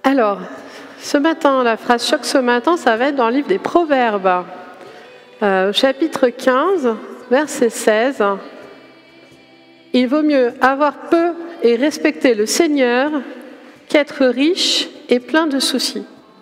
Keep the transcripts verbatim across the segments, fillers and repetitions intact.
Alors, ce matin, la phrase choc ce matin, ça va être dans le livre des Proverbes, euh, chapitre quinze, verset seize. Il vaut mieux avoir peu et respecter le Seigneur qu'être riche et plein de soucis.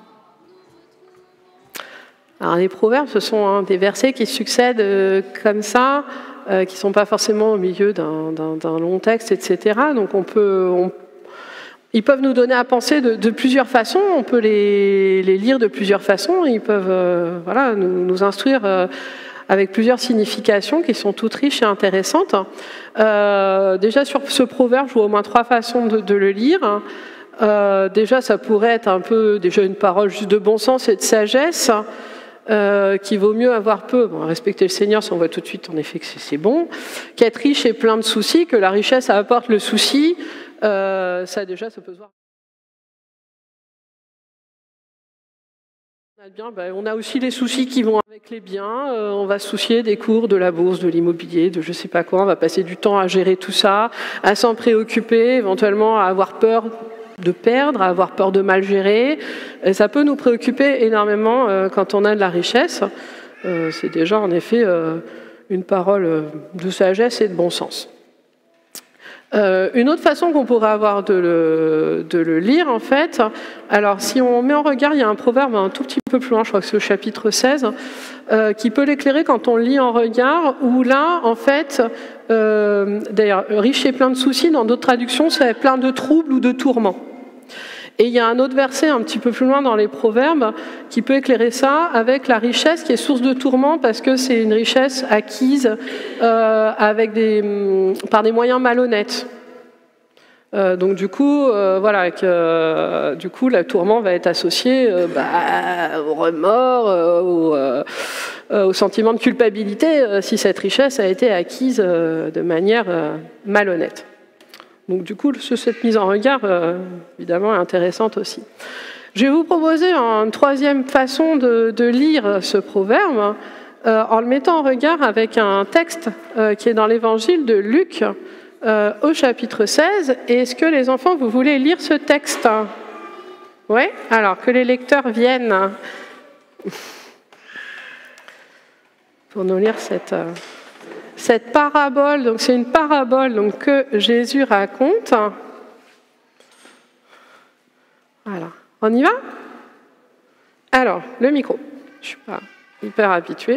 Alors, les Proverbes, ce sont hein, des versets qui succèdent euh, comme ça, euh, qui ne sont pas forcément au milieu d'un, d'un, d'un long texte, et cetera. Donc, on peut... On, Ils peuvent nous donner à penser de, de plusieurs façons, on peut les, les lire de plusieurs façons, ils peuvent euh, voilà, nous, nous instruire euh, avec plusieurs significations qui sont toutes riches et intéressantes. Euh, déjà sur ce proverbe, je vois au moins trois façons de, de le lire. Euh, déjà, ça pourrait être un peu déjà une parole juste de bon sens et de sagesse, euh, qu'il vaut mieux avoir peu, bon, respecter le Seigneur, ça on voit tout de suite en effet que c'est, c'est bon, qu'être riche et plein de soucis, que la richesse ça apporte le souci. Euh, ça déjà, ça peut se voir. Bien, ben, on a aussi les soucis qui vont avec les biens. Euh, on va se soucier des cours, de la bourse, de l'immobilier, de je sais pas quoi. On va passer du temps à gérer tout ça, à s'en préoccuper, éventuellement à avoir peur de perdre, à avoir peur de mal gérer. Et ça peut nous préoccuper énormément euh, quand on a de la richesse. Euh, c'est déjà en effet euh, une parole de sagesse et de bon sens. Euh, une autre façon qu'on pourrait avoir de le, de le lire, en fait, alors si on met en regard, il y a un proverbe un tout petit peu plus loin, je crois que c'est au chapitre seize, euh, qui peut l'éclairer quand on lit en regard, où là, en fait, euh, d'ailleurs, riche et plein de soucis, dans d'autres traductions, c'est plein de troubles ou de tourments. Et il y a un autre verset un petit peu plus loin dans les Proverbes qui peut éclairer ça avec la richesse qui est source de tourment parce que c'est une richesse acquise euh, avec des, par des moyens malhonnêtes. Euh, donc du coup, euh, voilà, que, euh, du coup, le tourment va être associé euh, bah, au remords, euh, au, euh, au sentiment de culpabilité euh, si cette richesse a été acquise euh, de manière euh, malhonnête. Donc du coup, cette mise en regard, euh, évidemment, est intéressante aussi. Je vais vous proposer une troisième façon de, de lire ce proverbe, euh, en le mettant en regard avec un texte euh, qui est dans l'évangile de Luc, euh, au chapitre seize. Et est-ce que les enfants, vous voulez lire ce texte? Oui? Alors, que les lecteurs viennent pour nous lire cette... Euh Cette parabole, donc c'est une parabole donc, que Jésus raconte. Voilà, on y va? Alors, le micro. Je ne suis pas hyper habituée.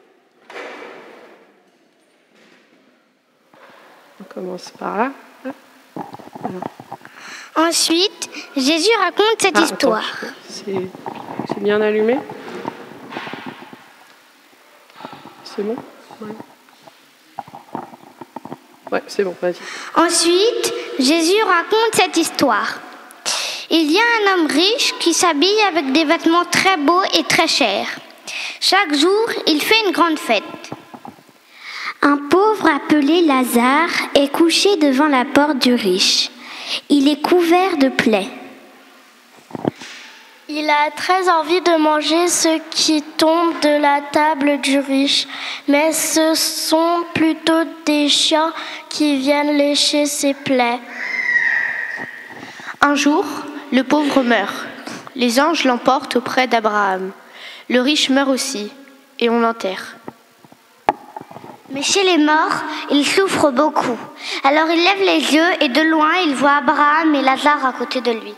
On commence par là. Voilà. Ensuite, Jésus raconte cette ah, histoire. Attends, c'est, c'est bien allumé? C'est bon? Ouais. Ouais, c'est bon, vas-y. Ensuite, Jésus raconte cette histoire. Il y a un homme riche qui s'habille avec des vêtements très beaux et très chers. Chaque jour, il fait une grande fête. Un pauvre appelé Lazare est couché devant la porte du riche. Il est couvert de plaies. Il a très envie de manger ce qui tombe de la table du riche, mais ce sont plutôt des chiens qui viennent lécher ses plaies. Un jour, le pauvre meurt. Les anges l'emportent auprès d'Abraham. Le riche meurt aussi, et on l'enterre. Mais chez les morts, il souffre beaucoup. Alors il lève les yeux et de loin, il voit Abraham et Lazare à côté de lui.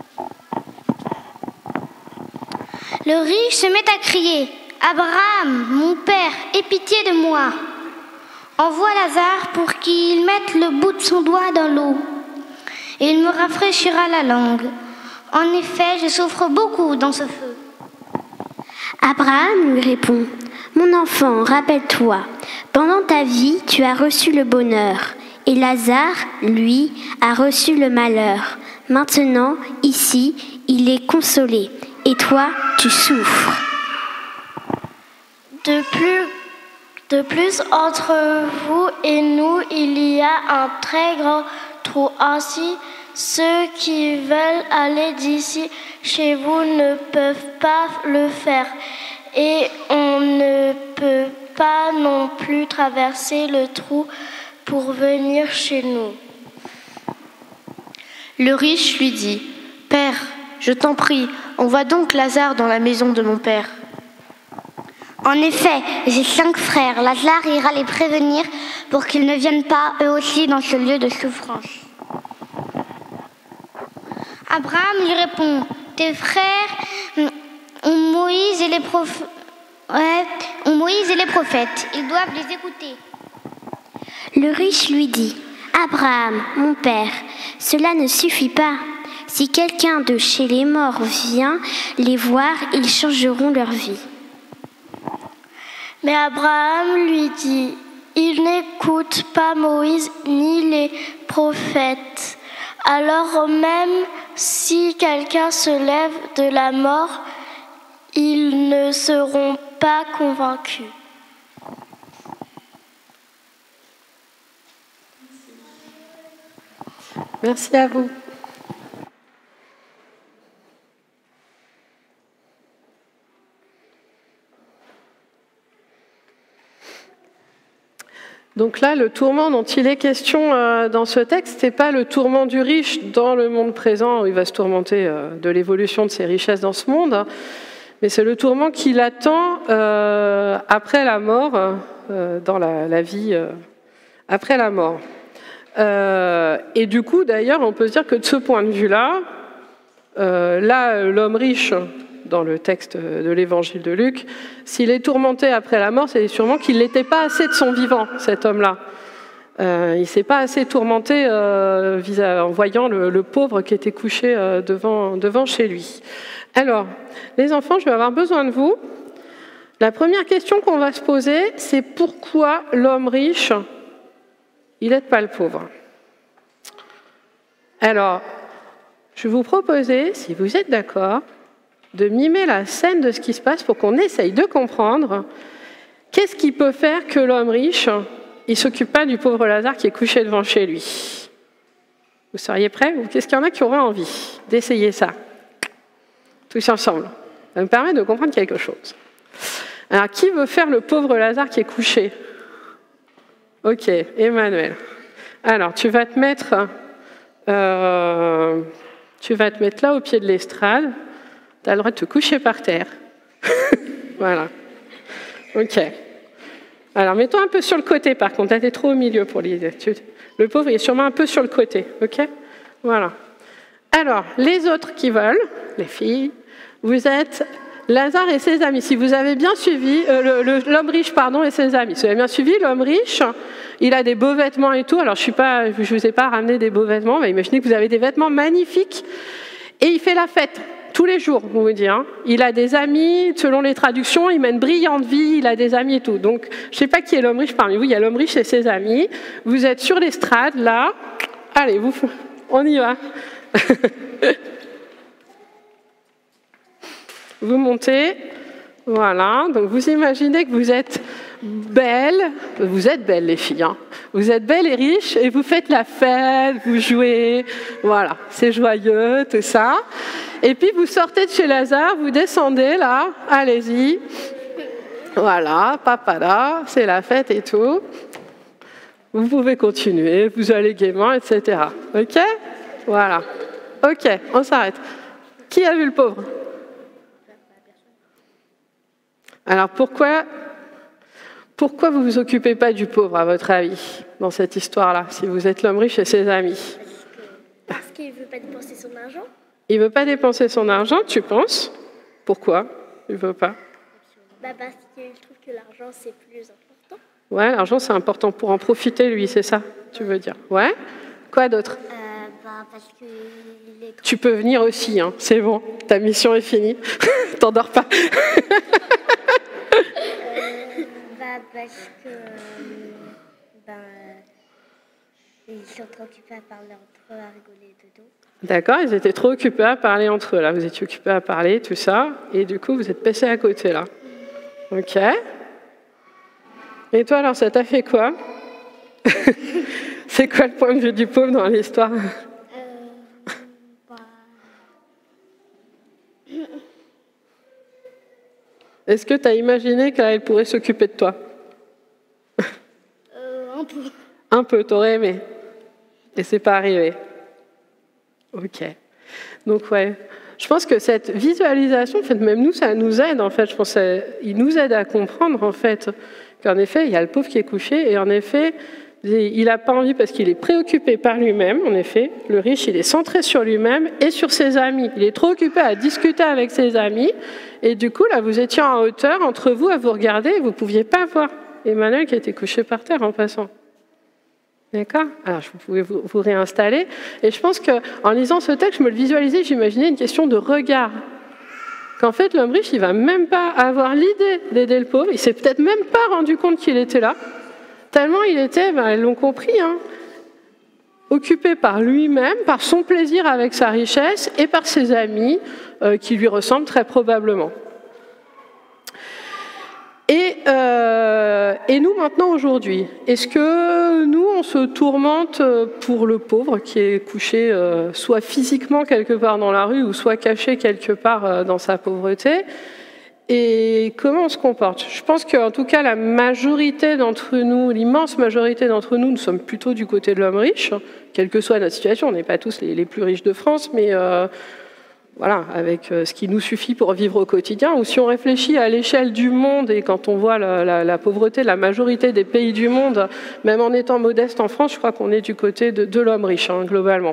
Le riche se met à crier « Abraham, mon père, aie pitié de moi !» Envoie Lazare pour qu'il mette le bout de son doigt dans l'eau. Et il me rafraîchira la langue. En effet, je souffre beaucoup dans ce feu. Abraham lui répond « Mon enfant, rappelle-toi, pendant ta vie, tu as reçu le bonheur, et Lazare, lui, a reçu le malheur. Maintenant, ici, il est consolé. Et toi, tu souffres. » De plus, de plus, entre vous et nous, il y a un très grand trou. Ainsi, ceux qui veulent aller d'ici chez vous ne peuvent pas le faire. Et on ne peut pas non plus traverser le trou pour venir chez nous. Le riche lui dit « Père, je Je t'en prie, envoie donc Lazare dans la maison de mon père. En effet, j'ai cinq frères. Lazare ira les prévenir pour qu'ils ne viennent pas eux aussi dans ce lieu de souffrance. Abraham lui répond, tes frères ont Moïse et les prophètes. Ouais, ont Moïse et les prophètes. Ils doivent les écouter. Le riche lui dit, Abraham, mon père, cela ne suffit pas. Si quelqu'un de chez les morts vient les voir, ils changeront leur vie. Mais Abraham lui dit, il n'écoute pas Moïse ni les prophètes. Alors même si quelqu'un se lève de la mort, ils ne seront pas convaincus. Merci à vous. Donc là, le tourment dont il est question euh, dans ce texte, ce n'est pas le tourment du riche dans le monde présent, où il va se tourmenter euh, de l'évolution de ses richesses dans ce monde, mais c'est le tourment qui l'attend euh, après la mort, euh, dans la, la vie euh, après la mort. Euh, et du coup, d'ailleurs, on peut se dire que de ce point de vue-là, euh, là, l'homme riche, dans le texte de l'évangile de Luc, s'il est tourmenté après la mort, c'est sûrement qu'il n'était pas assez de son vivant, cet homme-là. Euh, il ne s'est pas assez tourmenté euh, en voyant le, le pauvre qui était couché euh, devant, devant chez lui. Alors, les enfants, je vais avoir besoin de vous. La première question qu'on va se poser, c'est pourquoi l'homme riche, il n'aide pas le pauvre? Alors, je vais vous proposer, si vous êtes d'accord, de mimer la scène de ce qui se passe pour qu'on essaye de comprendre qu'est-ce qui peut faire que l'homme riche, il ne s'occupe pas du pauvre Lazare qui est couché devant chez lui. Vous seriez prêts? Ou qu'est-ce qu'il y en a qui auraient envie d'essayer ça? Tous ensemble. Ça me permet de comprendre quelque chose. Alors, qui veut faire le pauvre Lazare qui est couché? Ok, Emmanuel. Alors, tu vas te mettre, euh, tu vas te mettre là au pied de l'estrade. Tu as le droit de te coucher par terre. Voilà. Ok. Alors, mets-toi un peu sur le côté, par contre. Tu es trop au milieu pour l'idée. Le pauvre, il est sûrement un peu sur le côté. Ok? Voilà. Alors, les autres qui veulent, les filles, vous êtes Lazare et ses amis. Si vous avez bien suivi, euh, le, le, l'homme riche, pardon, et ses amis. Si vous avez bien suivi, l'homme riche, il a des beaux vêtements et tout. Alors, je ne vous ai pas ramené des beaux vêtements, mais imaginez que vous avez des vêtements magnifiques. Et il fait la fête. Tous les jours, on vous dit. Hein. Il a des amis, selon les traductions, il mène brillante vie, il a des amis et tout. Donc, je ne sais pas qui est l'homme riche parmi vous, il y a l'homme riche et ses amis. Vous êtes sur l'estrade, là. Allez, vous, on y va. Vous montez. Voilà. Donc, vous imaginez que vous êtes belle. Vous êtes belles, les filles. Hein. Vous êtes belles et riches et vous faites la fête, vous jouez. Voilà. C'est joyeux, tout ça. Et puis vous sortez de chez Lazare, vous descendez là, allez-y. Voilà, papa là, c'est la fête et tout. Vous pouvez continuer, vous allez gaiement, et cetera. Ok? Voilà. Ok, on s'arrête. Qui a vu le pauvre? Alors pourquoi, pourquoi vous ne vous occupez pas du pauvre, à votre avis, dans cette histoire-là, si vous êtes l'homme riche et ses amis? Parce qu'il ne veut pas dépenser son argent. Il ne veut pas dépenser son argent, tu penses? Pourquoi il ne veut pas? Bah parce qu'il trouve que l'argent, c'est plus important. Ouais, l'argent, c'est important pour en profiter, lui, c'est ça, tu veux dire? Ouais. Quoi d'autre? Euh, bah parce que il est trop... Tu peux venir aussi, hein. C'est bon, ta mission est finie. T'endors pas. euh, bah parce que... Ben, ils sont trop occupés à parler entre eux, à rigoler de dos. D'accord, ils étaient trop occupés à parler entre eux, là. Vous étiez occupés à parler, tout ça. Et du coup, vous êtes passés à côté, là. Ok. Et toi, alors, ça t'a fait quoi? C'est quoi le point de vue du pauvre dans l'histoire? euh, bah... Est-ce que tu as imaginé qu'elle pourrait s'occuper de toi? euh, un peu. Un peu, t'aurais aimé. Et c'est pas arrivé. Ok. Donc ouais, Je pense que cette visualisation, en fait, même nous, ça nous aide, en fait. Je pense qu'il nous aide à comprendre, en fait, qu'en effet, il y a le pauvre qui est couché, et en effet, il n'a pas envie parce qu'il est préoccupé par lui-même, en effet. Le riche, il est centré sur lui-même et sur ses amis. Il est trop occupé à discuter avec ses amis. Et du coup, là, vous étiez en hauteur, entre vous, à vous regarder, et vous ne pouviez pas voir Emmanuel qui était couché par terre en passant. D'accord ? Alors, vous pouvez vous, vous réinstaller. Et je pense qu'en lisant ce texte, je me le visualisais, j'imaginais une question de regard. Qu'en fait, l'homme riche, il ne va même pas avoir l'idée d'aider le pauvre. Il ne s'est peut-être même pas rendu compte qu'il était là. Tellement il était, ben, ils l'ont compris, hein, occupé par lui-même, par son plaisir avec sa richesse et par ses amis euh, qui lui ressemblent très probablement. Et, euh, et nous maintenant aujourd'hui, est-ce que nous on se tourmente pour le pauvre qui est couché euh, soit physiquement quelque part dans la rue ou soit caché quelque part euh, dans sa pauvreté ? Et comment on se comporte ? Je pense qu'en tout cas, la majorité d'entre nous, l'immense majorité d'entre nous, nous sommes plutôt du côté de l'homme riche, quelle que soit notre situation. On n'est pas tous les, les plus riches de France, mais euh, voilà, avec euh, ce qui nous suffit pour vivre au quotidien. Ou si on réfléchit à l'échelle du monde, et quand on voit la, la, la pauvreté de la majorité des pays du monde, même en étant modeste en France, je crois qu'on est du côté de, de l'homme riche, hein, globalement.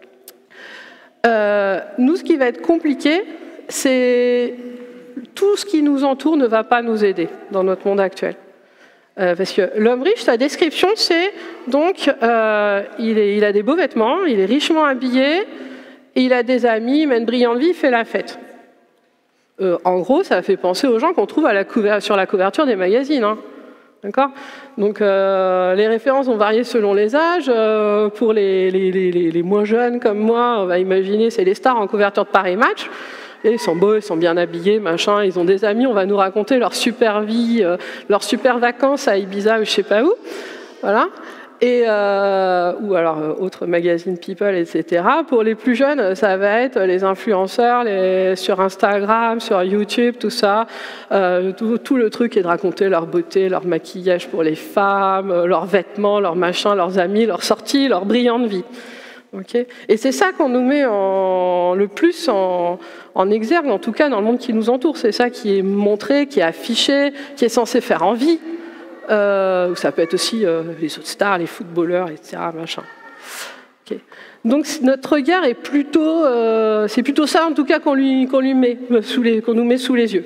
Euh, nous, ce qui va être compliqué, c'est... tout ce qui nous entoure ne va pas nous aider dans notre monde actuel. Euh, parce que l'homme riche, sa description, c'est donc, euh, il, est, il a des beaux vêtements, il est richement habillé, et il a des amis, il mène une brillante vie, il fait la fête. Euh, en gros, ça fait penser aux gens qu'on trouve à la couver- sur la couverture des magazines. Hein. D'accord ? Donc, euh, les références vont varier selon les âges. Euh, pour les, les, les, les moins jeunes comme moi, on va imaginer, c'est les stars en couverture de Paris Match. Et ils sont beaux, ils sont bien habillés, machin, ils ont des amis, on va nous raconter leur super vie, euh, leurs super vacances à Ibiza ou je sais pas où, voilà. Et, euh, ou alors euh, autres magazines People, et cetera. Pour les plus jeunes, ça va être les influenceurs les, sur Instagram, sur YouTube, tout ça. Euh, tout, tout le truc est de raconter leur beauté, leur maquillage pour les femmes, leurs vêtements, leurs machins, leurs amis, leurs sorties, leur brillante vie. Okay. Et c'est ça qu'on nous met en, le plus en, en exergue, en tout cas dans le monde qui nous entoure. C'est ça qui est montré, qui est affiché, qui est censé faire envie. Euh, ça peut être aussi euh, les autres stars, les footballeurs, et cetera. Machin. Okay. Donc notre regard est plutôt, euh, c'est plutôt ça en tout cas qu'on lui, qu'on lui met sous les, qu'on nous met sous les yeux.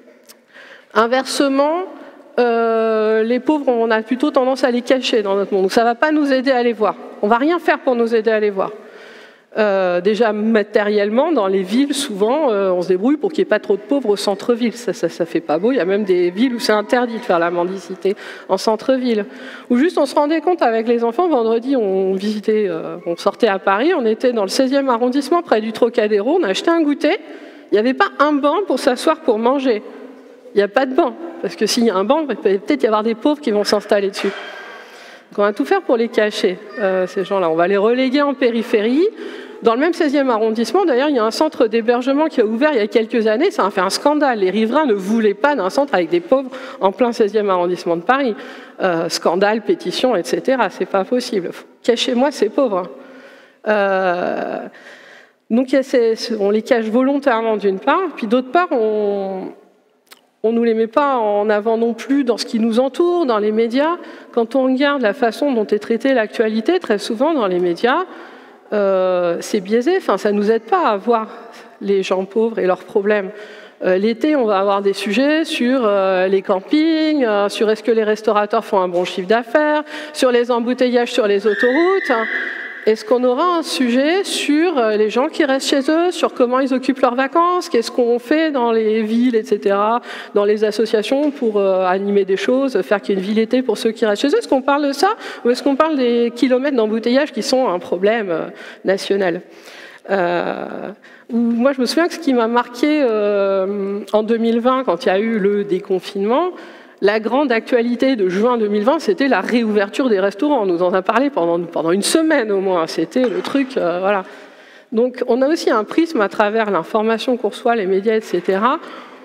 Inversement, euh, les pauvres, on a plutôt tendance à les cacher dans notre monde. Donc ça ne va pas nous aider à les voir. On ne va rien faire pour nous aider à les voir. Euh, déjà matériellement, dans les villes, souvent, euh, on se débrouille pour qu'il n'y ait pas trop de pauvres au centre-ville. Ça, ça, ça fait pas beau. Il y a même des villes où c'est interdit de faire la mendicité en centre-ville. Ou juste, on se rendait compte avec les enfants, vendredi, on visitait, euh, on sortait à Paris, on était dans le seizième arrondissement, près du Trocadéro, on a acheté un goûter. Il n'y avait pas un banc pour s'asseoir pour manger. Il n'y a pas de banc. Parce que s'il y a un banc, il peut peut-être y avoir des pauvres qui vont s'installer dessus. Donc on va tout faire pour les cacher, euh, ces gens-là. On va les reléguer en périphérie. Dans le même seizième arrondissement, d'ailleurs, il y a un centre d'hébergement qui a ouvert il y a quelques années. Ça a fait un scandale. Les riverains ne voulaient pas d'un centre avec des pauvres en plein seizième arrondissement de Paris. Euh, scandale, pétition, et cetera. C'est pas possible. Cachez-moi ces pauvres. Euh, donc on les cache volontairement d'une part, puis d'autre part, on... On ne nous les met pas en avant non plus dans ce qui nous entoure, dans les médias. Quand on regarde la façon dont est traitée l'actualité, très souvent dans les médias, euh, c'est biaisé. Enfin, ça ne nous aide pas à voir les gens pauvres et leurs problèmes. Euh, l'été, on va avoir des sujets sur euh, les campings, euh, sur est-ce que les restaurateurs font un bon chiffre d'affaires, sur les embouteillages sur les autoroutes. Est-ce qu'on aura un sujet sur les gens qui restent chez eux, sur comment ils occupent leurs vacances, qu'est-ce qu'on fait dans les villes, et cetera, dans les associations pour euh, animer des choses, faire qu'il y ait une ville été pour ceux qui restent chez eux? Est-ce qu'on parle de ça ou est-ce qu'on parle des kilomètres d'embouteillage qui sont un problème euh, national? euh, Moi, je me souviens que ce qui m'a marqué euh, en deux mille vingt, quand il y a eu le déconfinement, la grande actualité de juin deux mille vingt, c'était la réouverture des restaurants. On nous en a parlé pendant, pendant une semaine au moins. C'était le truc, euh, voilà. Donc, on a aussi un prisme à travers l'information qu'on reçoit, les médias, et cetera,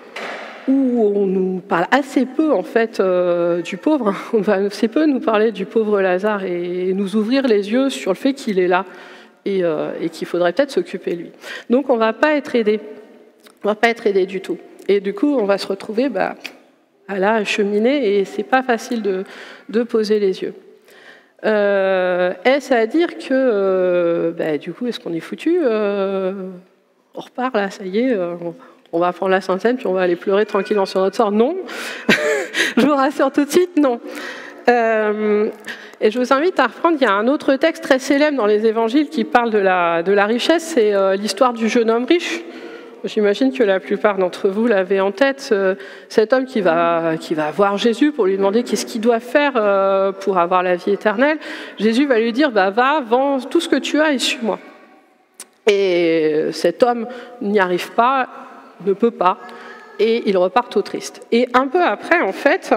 où on nous parle assez peu, en fait, euh, du pauvre. On va assez peu nous parler du pauvre Lazare et nous ouvrir les yeux sur le fait qu'il est là, et, euh, et qu'il faudrait peut-être s'occuper lui. Donc on ne va pas être aidé, on va pas être aidé du tout. Et du coup, on va se retrouver bah, à la cheminer et c'est pas facile de, de poser les yeux. Euh, est-ce à dire que, euh, bah, du coup, est-ce qu'on est foutu euh, On repart là, ça y est, euh, on va prendre la centaine puis on va aller pleurer tranquillement sur notre sort. Non, je vous rassure tout de suite, non. Euh, et je vous invite à reprendre, il y a un autre texte très célèbre dans les évangiles qui parle de la, de la richesse, c'est euh, l'histoire du jeune homme riche. J'imagine que la plupart d'entre vous l'avez en tête, euh, cet homme qui va, qui va voir Jésus pour lui demander qu'est-ce qu'il doit faire euh, pour avoir la vie éternelle. Jésus va lui dire, bah, va, vends tout ce que tu as et suis-moi. Et cet homme n'y arrive pas, ne peut pas, et il repart tout triste. Et un peu après, en fait,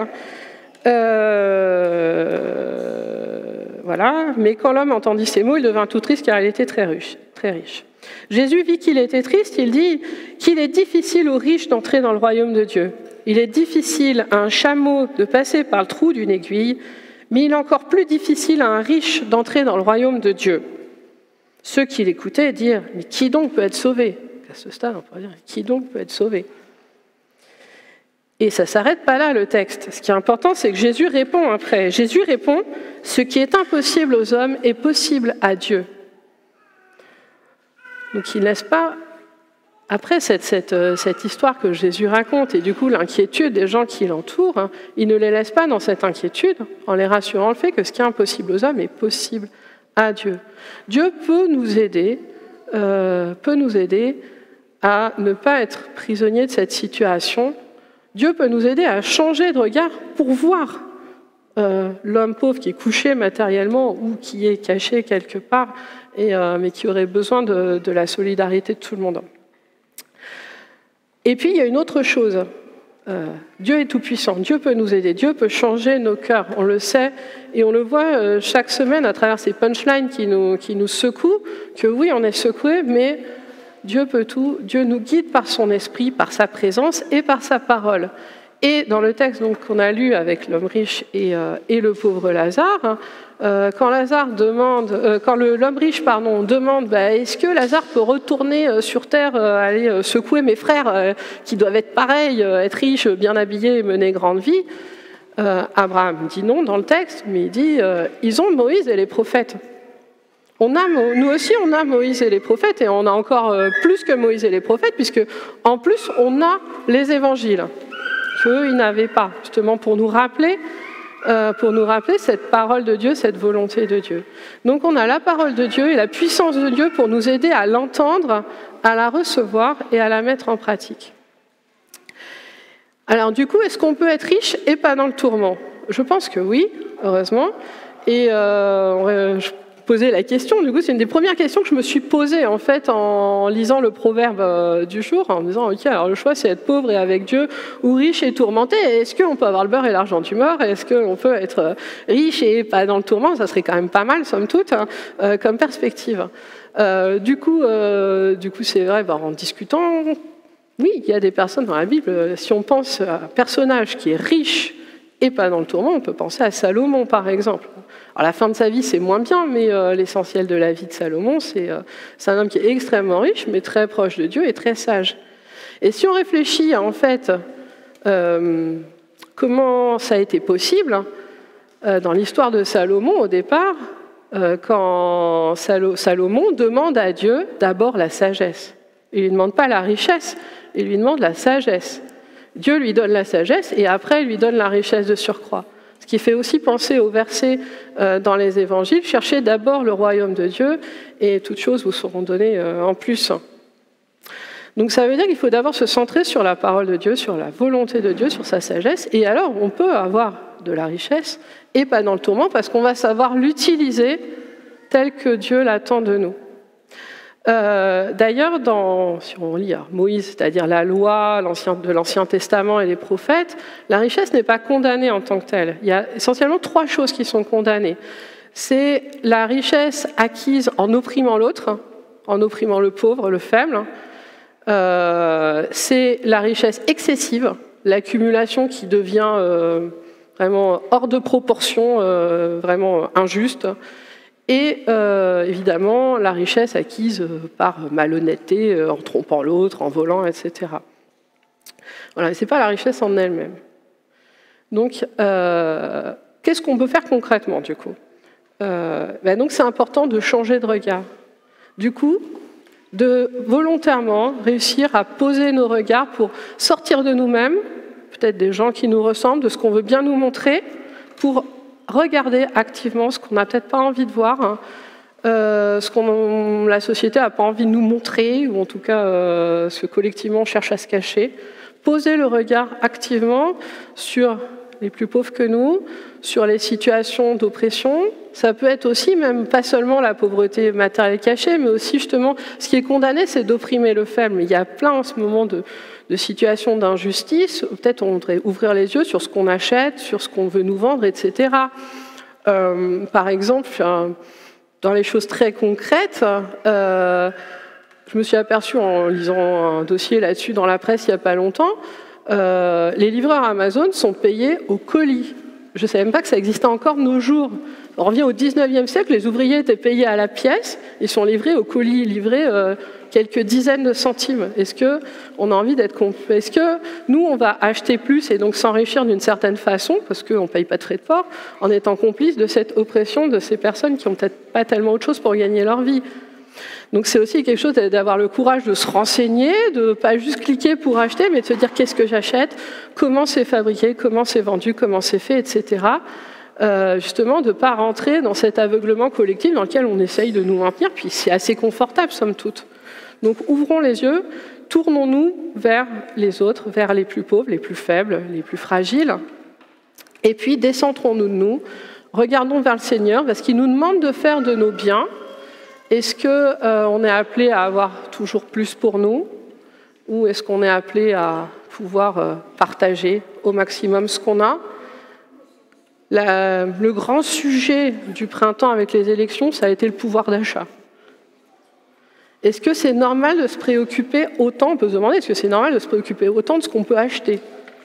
euh, voilà, mais quand l'homme entendit ces mots, il devint tout triste car il était très riche. Très riche. Jésus vit qu'il était triste, il dit qu'il est difficile aux riches d'entrer dans le royaume de Dieu. Il est difficile à un chameau de passer par le trou d'une aiguille, mais il est encore plus difficile à un riche d'entrer dans le royaume de Dieu. Ceux qui l'écoutaient dirent « Mais qui donc peut être sauvé ?» À ce stade, on pourrait dire « Qui donc peut être sauvé ?» Et ça ne s'arrête pas là, le texte. Ce qui est important, c'est que Jésus répond après. Jésus répond « Ce qui est impossible aux hommes est possible à Dieu. » Donc il ne laisse pas, après cette, cette, cette histoire que Jésus raconte, et du coup l'inquiétude des gens qui l'entourent, hein, il ne les laisse pas dans cette inquiétude, en les rassurant le fait que ce qui est impossible aux hommes est possible à Dieu. Dieu peut nous aider, euh, peut nous aider à ne pas être prisonnier de cette situation. Dieu peut nous aider à changer de regard pour voir euh, l'homme pauvre qui est couché matériellement ou qui est caché quelque part, et, euh, mais qui aurait besoin de, de la solidarité de tout le monde. Et puis il y a une autre chose. Euh, Dieu est tout-puissant, Dieu peut nous aider, Dieu peut changer nos cœurs, on le sait, et on le voit euh, chaque semaine à travers ces punchlines qui nous, qui nous secouent, que oui, on est secoué, mais Dieu peut tout, Dieu nous guide par son esprit, par sa présence et par sa parole. Et dans le texte donc, qu'on a lu avec l'homme riche et, euh, et le pauvre Lazare, hein, euh, quand Lazare demande, euh, quand le, l'homme riche pardon, demande bah, est-ce que Lazare peut retourner euh, sur terre, euh, aller euh, secouer mes frères euh, qui doivent être pareils, euh, être riches, bien habillés et mener grande vie, euh, Abraham dit non dans le texte, mais il dit euh, ils ont Moïse et les prophètes. On a, nous aussi, on a Moïse et les prophètes, et on a encore euh, plus que Moïse et les prophètes, puisque en plus on a les évangiles qu'eux, ils n'avaient pas, justement pour nous rappeler, euh, pour nous rappeler cette parole de Dieu, cette volonté de Dieu. Donc on a la parole de Dieu et la puissance de Dieu pour nous aider à l'entendre, à la recevoir et à la mettre en pratique. Alors du coup, est-ce qu'on peut être riche et pas dans le tourment ? Je pense que oui, heureusement. Et euh, je posais la question, du coup c'est une des premières questions que je me suis posée en fait en lisant le proverbe du jour, en me disant ok, alors le choix c'est être pauvre et avec Dieu ou riche et tourmenté. Est-ce qu'on peut avoir le beurre et l'argent du mort ? Est-ce qu'on peut être riche et pas dans le tourment ? Ça serait quand même pas mal somme toute hein, euh, comme perspective. Euh, du coup, euh, du coup c'est vrai, bah, en discutant, oui, il y a des personnes dans la Bible, si on pense à un personnage qui est riche et pas dans le tourment, on peut penser à Salomon par exemple. Alors la fin de sa vie c'est moins bien, mais euh, l'essentiel de la vie de Salomon, c'est, euh, c'est un homme qui est extrêmement riche, mais très proche de Dieu et très sage. Et si on réfléchit à en fait euh, comment ça a été possible, euh, dans l'histoire de Salomon au départ, euh, quand Salo- Salomon demande à Dieu d'abord la sagesse. Il ne lui demande pas la richesse, il lui demande la sagesse. Dieu lui donne la sagesse et après il lui donne la richesse de surcroît. Ce qui fait aussi penser au verset euh, dans les évangiles, cherchez d'abord le royaume de Dieu et toutes choses vous seront données euh, en plus. Donc ça veut dire qu'il faut d'abord se centrer sur la parole de Dieu, sur la volonté de Dieu, sur sa sagesse, et alors on peut avoir de la richesse et pas dans le tourment parce qu'on va savoir l'utiliser tel que Dieu l'attend de nous. Euh, d'ailleurs, dans, si on lit alors, Moïse, c'est-à-dire la loi l'Ancien, de l'Ancien Testament et les prophètes, la richesse n'est pas condamnée en tant que telle. Il y a essentiellement trois choses qui sont condamnées. C'est la richesse acquise en opprimant l'autre, en opprimant le pauvre, le faible. Euh, c'est la richesse excessive, l'accumulation qui devient euh, vraiment hors de proportion, euh, vraiment injuste. Et euh, évidemment, la richesse acquise par malhonnêteté, en trompant l'autre, en volant, et cetera. Voilà, ce n'est pas la richesse en elle-même. Donc, euh, qu'est-ce qu'on peut faire concrètement, du coup euh, ben donc, c'est important de changer de regard. Du coup, de volontairement réussir à poser nos regards pour sortir de nous-mêmes, peut-être des gens qui nous ressemblent, de ce qu'on veut bien nous montrer, pour regarder activement ce qu'on n'a peut-être pas envie de voir, hein, euh, ce que la société n'a pas envie de nous montrer, ou en tout cas euh, ce que collectivement on cherche à se cacher. Poser le regard activement sur les plus pauvres que nous, sur les situations d'oppression. Ça peut être aussi, même pas seulement la pauvreté matérielle cachée, mais aussi justement, ce qui est condamné, c'est d'opprimer le faible. Mais il y a plein en ce moment de, de situations d'injustice. Peut-être on devrait ouvrir les yeux sur ce qu'on achète, sur ce qu'on veut nous vendre, et cetera. Euh, par exemple, dans les choses très concrètes, euh, je me suis aperçue en lisant un dossier là-dessus dans la presse il n'y a pas longtemps, euh, les livreurs Amazon sont payés au colis. Je ne savais même pas que ça existait encore de nos jours. On revient au dix-neuvième siècle, les ouvriers étaient payés à la pièce, ils sont livrés au colis, livrés euh, quelques dizaines de centimes. Est-ce qu'on a envie d'être comp... Est-ce que nous, on va acheter plus et donc s'enrichir d'une certaine façon, parce qu'on ne paye pas de frais de port, en étant complice de cette oppression de ces personnes qui n'ont peut-être pas tellement autre chose pour gagner leur vie? Donc c'est aussi quelque chose d'avoir le courage de se renseigner, de ne pas juste cliquer pour acheter, mais de se dire qu'est-ce que j'achète, comment c'est fabriqué, comment c'est vendu, comment c'est fait, et cetera. Euh, justement, de ne pas rentrer dans cet aveuglement collectif dans lequel on essaye de nous maintenir, puis c'est assez confortable, somme toute. Donc ouvrons les yeux, tournons-nous vers les autres, vers les plus pauvres, les plus faibles, les plus fragiles, et puis décentrons-nous de nous, regardons vers le Seigneur, parce qu'il nous demande de faire de nos biens. Est-ce qu'on euh, est appelé à avoir toujours plus pour nous, ou est-ce qu'on est appelé à pouvoir euh, partager au maximum ce qu'on a? La, le grand sujet du printemps avec les élections, ça a été le pouvoir d'achat. Est-ce que c'est normal de se préoccuper autant, on peut se demander, est-ce que c'est normal de se préoccuper autant de ce qu'on peut acheter?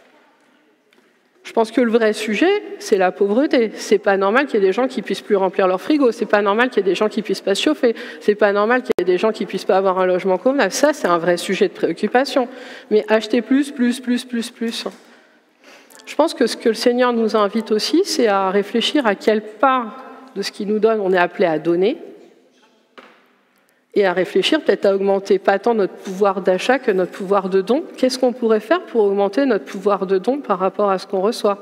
Je pense que le vrai sujet, c'est la pauvreté. C'est pas normal qu'il y ait des gens qui puissent plus remplir leur frigo. C'est pas normal qu'il y ait des gens qui puissent pas se chauffer. C'est pas normal qu'il y ait des gens qui puissent pas avoir un logement convenable. Ça, c'est un vrai sujet de préoccupation. Mais acheter plus, plus, plus, plus, plus. Je pense que ce que le Seigneur nous invite aussi, c'est à réfléchir à quelle part de ce qu'il nous donne on est appelé à donner, et à réfléchir peut-être à augmenter pas tant notre pouvoir d'achat que notre pouvoir de don. Qu'est-ce qu'on pourrait faire pour augmenter notre pouvoir de don par rapport à ce qu'on reçoit?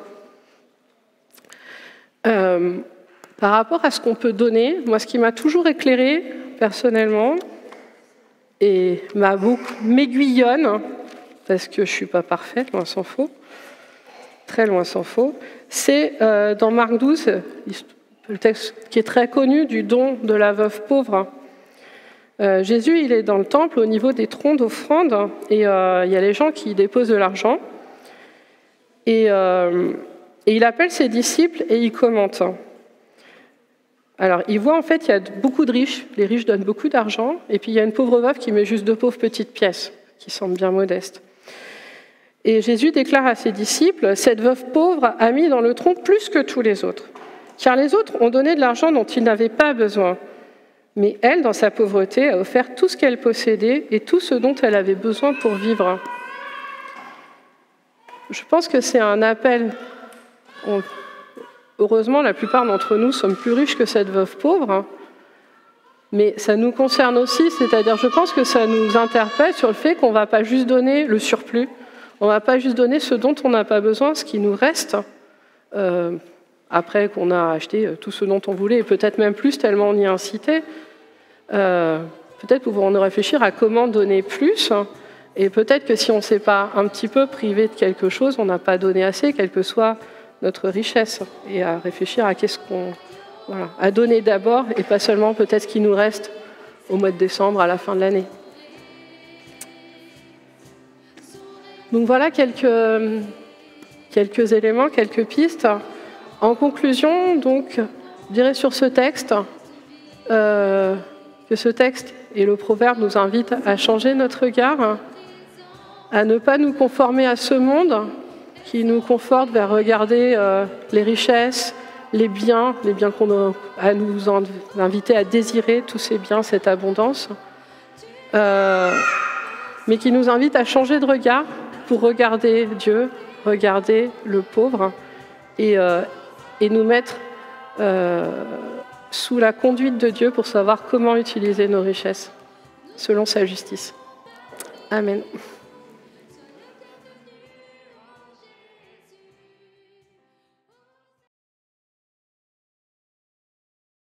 euh, Par rapport à ce qu'on peut donner, moi ce qui m'a toujours éclairé personnellement, et m'a beaucoup m'aiguillonne, parce que je ne suis pas parfaite, loin s'en faut, très loin s'en faut, c'est euh, dans Marc douze, le texte qui est très connu du don de la veuve pauvre. Euh, Jésus, il est dans le temple au niveau des troncs d'offrande, et euh, il y a les gens qui déposent de l'argent, et, euh, et il appelle ses disciples et il commente. Alors, il voit en fait qu'il y a beaucoup de riches, les riches donnent beaucoup d'argent, et puis il y a une pauvre veuve qui met juste deux pauvres petites pièces, qui semblent bien modestes. Et Jésus déclare à ses disciples, « Cette veuve pauvre a mis dans le tronc plus que tous les autres, car les autres ont donné de l'argent dont ils n'avaient pas besoin. Mais elle, dans sa pauvreté, a offert tout ce qu'elle possédait et tout ce dont elle avait besoin pour vivre. » Je pense que c'est un appel. On... Heureusement, la plupart d'entre nous sommes plus riches que cette veuve pauvre, mais ça nous concerne aussi, c'est-à-dire je pense que ça nous interpelle sur le fait qu'on ne va pas juste donner le surplus, on ne va pas juste donner ce dont on n'a pas besoin, ce qui nous reste, euh, après qu'on a acheté tout ce dont on voulait, et peut-être même plus, tellement on y est incité. Euh, peut-être pouvons-nous réfléchir à comment donner plus, et peut-être que si on ne s'est pas un petit peu privé de quelque chose, on n'a pas donné assez, quelle que soit notre richesse, et à réfléchir à qu'est-ce qu'on... Voilà, à donner d'abord, et pas seulement peut-être ce qui nous reste au mois de décembre, à la fin de l'année. Donc voilà quelques, quelques éléments, quelques pistes. En conclusion, donc, je dirais sur ce texte, euh, que ce texte et le proverbe nous invitent à changer notre regard, à ne pas nous conformer à ce monde qui nous conforte vers regarder euh, les richesses, les biens, les biens qu'on a à nous inviter à désirer, tous ces biens, cette abondance, euh, mais qui nous invite à changer de regard pour regarder Dieu, regarder le pauvre et, euh, et nous mettre euh, sous la conduite de Dieu pour savoir comment utiliser nos richesses selon sa justice. Amen.